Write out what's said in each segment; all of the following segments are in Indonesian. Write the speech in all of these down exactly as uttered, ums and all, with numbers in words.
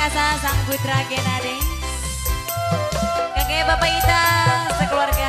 Kasa sang putra Genade. Kakek Bapak Ita sekeluarga.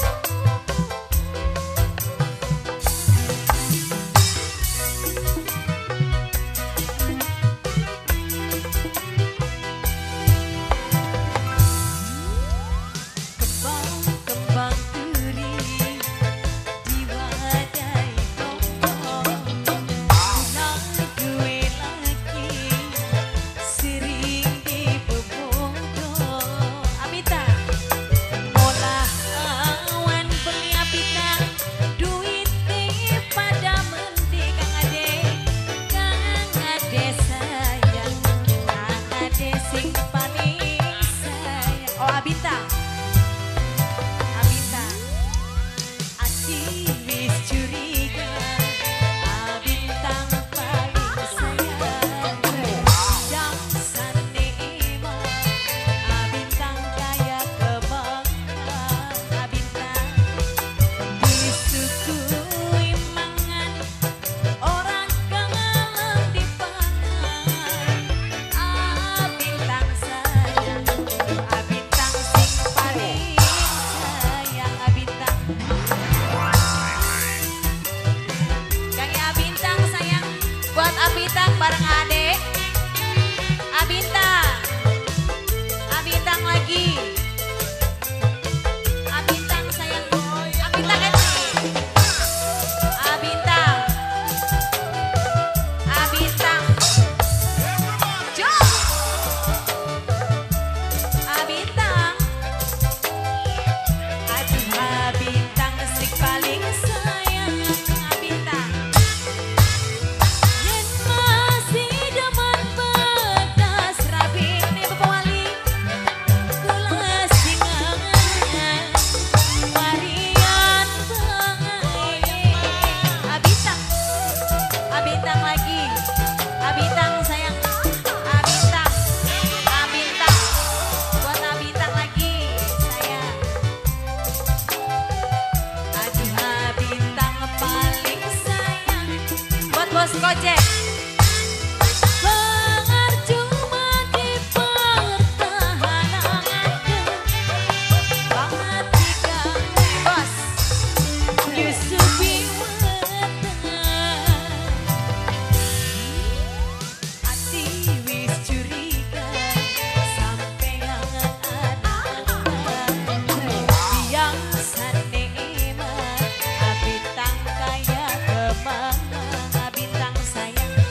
Abintang bareng adek. Abintang, Abintang lagi. Abintang sayang, Abintang Eti. Abintang, Abintang, Jo. Abintang, aduh Abintang sing paling sayang. Abintang. Abintang lagi, Abintang sayang, Abintang, Abintang, buat Abintang lagi sayang. Aduh Abintang paling sayang, buat bos Gojek. Abintang kaya kemana, Abintang sayang.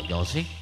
aja sih?